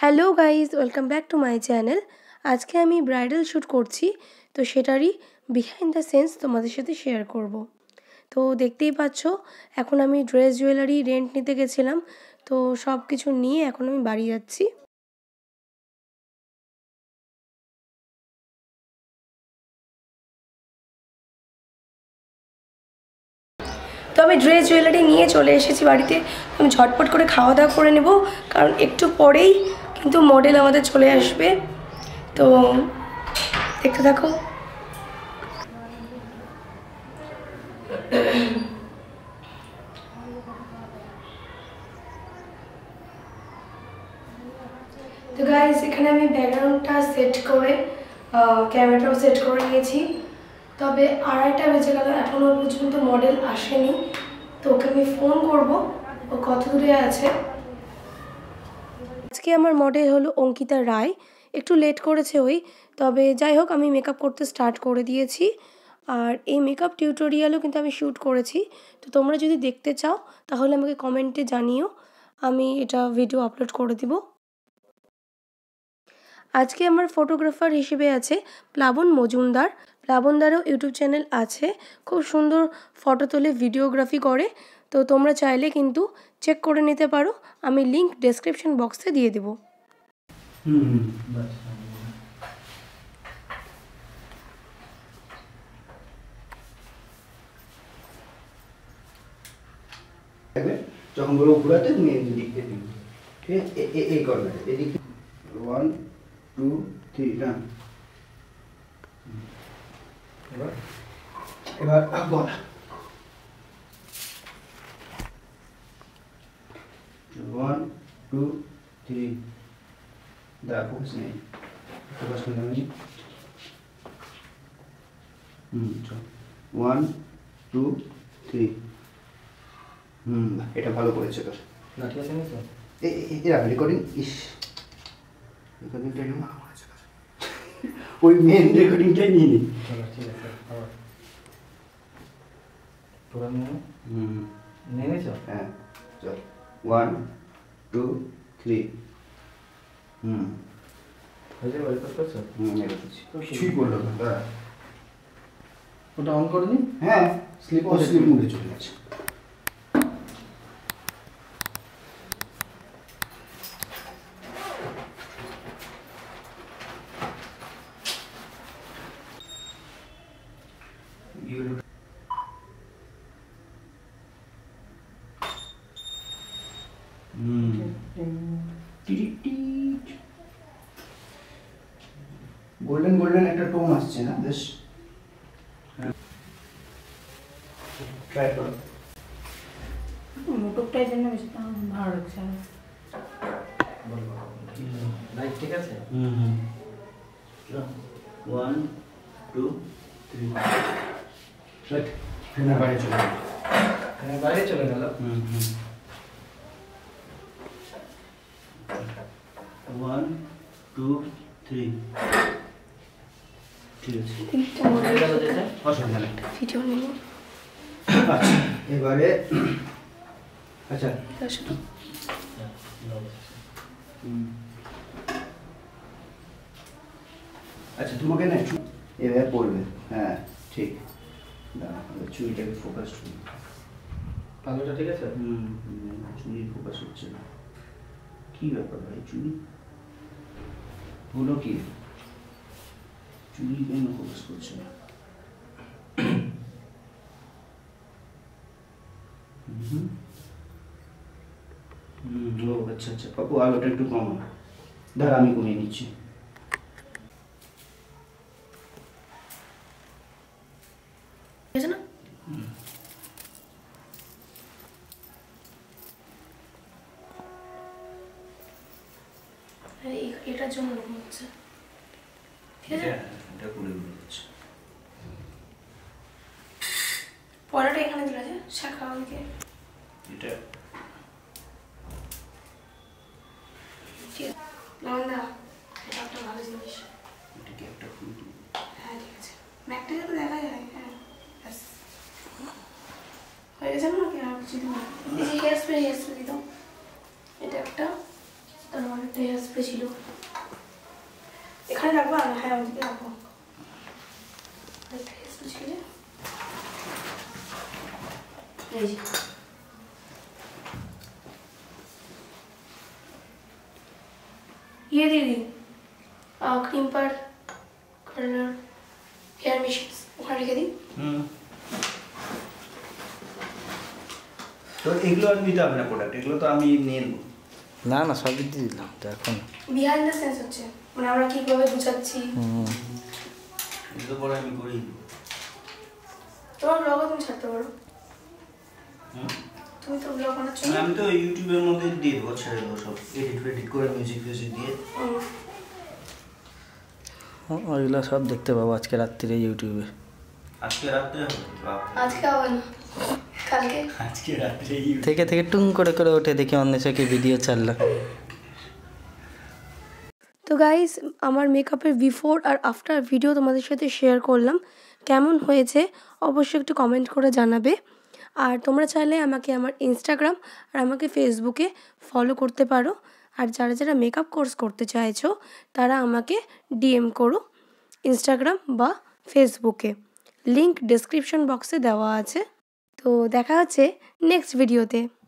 Hello guys, welcome back to my channel. আজকে আমি bridal shoot করছি, তো সেটারই বিহাইন্ড দ্য সিনস তোমাদের সাথে শেয়ার করব। তো দেখতেই পাচ্ছ, এখন আমি ড্রেস জুয়েলারি রেন্ট নিতে গেছিলাম, তো সব কিছু নিয়ে এখন আমি বাড়ি যাচ্ছি। তো আমি ড্রেস জুয়েলারি নিয়ে চলে এসেছি বাড়িতে। আমি ঝটপট করে খাওয়া দাওয়া করে নেব, কারণ একটু পরেই কিন্তু মডেল আমাদের চলে আসবে। তো দেখতে থাকো। তো গাইস, এখানে আমি ব্যাকগ্রাউন্ডটা সেট করে ক্যামেরাটাও সেট করে নিয়েছি। তবে 2:30 বেজে গেল, এখনও পর্যন্ত মডেল আসেনি। তো ওকে আমি ফোন করব, ও কত দূরে আছে। আজকে আমার মডেল হলো অঙ্কিতা রায়, একটু লেট করেছে ওই। তবে যাই হোক, আমি মেকআপ করতে স্টার্ট করে দিয়েছি। আর এই মেকআপ টিউটোরিয়ালও কিন্তু আমি শ্যুট করেছি। তো তোমরা যদি দেখতে চাও তাহলে আমাকে কমেন্টে জানিও, আমি এটা ভিডিও আপলোড করে দিব। আজকে আমার ফটোগ্রাফার হিসেবে আছে প্লাবন মজুমদার। প্লাবনদারও ইউটিউব চ্যানেল আছে, খুব সুন্দর ফটো তোলে, ভিডিওগ্রাফি করে। তো তোমরা চাইলে কিন্তু চেক করে নিতে পারো, আমি লিংক ডেসক্রিপশন বক্সে দিয়ে দেবো। যখন বলবো ঘোরাতে তুমি এদিক দিবি, ঠিক আছে? এই করবে এদিক 1 2 3 না। এবার বল 1 2 3 দা ফোকাস নেই, ফোকাস নেই। চল 1 2 3। এটা ভালো করেছে তোর। না ঠিক আছে না স্যার, এরা রেকর্ডিং রেকর্ডিংটা নিয়ে ভালো করেছে তোর। ওই মেন রেকর্ডিংটাই নিয়ে নি। ঠিক আছে আবার পুরো নিয়ে নিয়েছ? হ্যাঁ চল 1 2 3। হয়েছে রেকর্ড করছো? এটা করছি, কিছুই করলো না। ওটা অন করে দিন। হ্যাঁ স্লিপ মুডে চলে গেছে। গোল্ডেন গোল্ডেন একটা টোন আসছে না, বেশ ট্রাই করো। মোটরটাই জন্য বেশি ভালো লাগছে। লাইট ঠিক আছে? 1 2 3 রাইট। ফ্রেমের বাইরে চলে গেল। হ্যাঁ বাইরে চলে গেল। 1 2 3 ঠিক আছে। অসুবিধা নেই। ভিডিও নেব। আচ্ছা এবারে আচ্ছা আচ্ছা তোমাকে না এভাবে পড়বে। হ্যাঁ ঠিক, চুড়িটাকে ফোকাস করুন। পালোটা ঠিক আছে? চুড়ি ফোকাস হচ্ছে না, কি ব্যাপার ভাই? চুড়ি হলো কি? চুড়ি কেন ফোকাস করছে না? ও আচ্ছা আচ্ছা পাপু, আলোটা একটু কম, দাঁড়া আমি কমিয়ে নিচ্ছি। না এটার জন্য হচ্ছে, ঠিক আছে? এটা করে দিচ্ছি। পড়াটা এখানে দিলে আছে, শাখা আমাকে এটা ঠিক আছে। নন্দা, এটা একটা ভালো জিনিস। এটাকে একটা ফুল দিই। হ্যাঁ ঠিক আছে, ম্যাকটা যাতে দেখা যায়। হ্যাঁ ব্যাস হয়ে গেছে না? কি আর কিছু দিন এই যে হেয়ার স্প্রে দিতাম, এটা একটা, তারপরে হেয়ার স্প্রে ছিল, এখানে রাখবা? হ্যাঁ ওদিকে রাখবো। হেয়ার স্প্রে ছিল এই যে। ये दीदी क्रीम पर कलर हेयर मिशन ওখানে রেখে দিই। তো এগুলো আর নিতে হবে না প্রোডাক্ট, এগুলো তো আমি নিয়ে নেবো। না না সবই দিয়ে দিলাম তো এখন। বিহাইন্ড দ্য সেন্স হচ্ছে মানে আমরা কিভাবে বুঝাচ্ছি। এগুলো পরে আমি করেই দেবো। তোমার ব্লগও তুমি ছাড়তে পারো, তুমি তো ব্লগ বানাচ্ছ না। আমি তো ইউটিউবের মধ্যে দিয়ে দেবো, ছেড়ে দেবো সব, এডিট করে মিউজিক দিয়ে। ওইগুলো সব দেখতে পাবো আজকে রাত্রিরে ইউটিউবে। আজকে রাত্রে হবে? আজকে হবে না, কালকে। আজকে রাত্রে থেকে থেকে টুং করে করে ওঠে, দেখি অন্য চোখে ভিডিও চাললো। তো গাইস আমার মেকআপের বিফোর আর আফটার ভিডিও তোমাদের সাথে শেয়ার করলাম। কেমন হয়েছে অবশ্যই একটু কমেন্ট করে জানাবে। আর তোমরা চাইলে আমাকে আমার ইনস্টাগ্রাম আর আমাকে ফেসবুকে ফলো করতে পারো। আর যারা যারা মেকআপ কোর্স করতে চাইছো তারা আমাকে ডিএম করো ইনস্টাগ্রাম বা ফেসবুকে, লিংক ডেসক্রিপশন বক্সে দেওয়া আছে। তো দেখা হচ্ছে নেক্সট ভিডিওতে।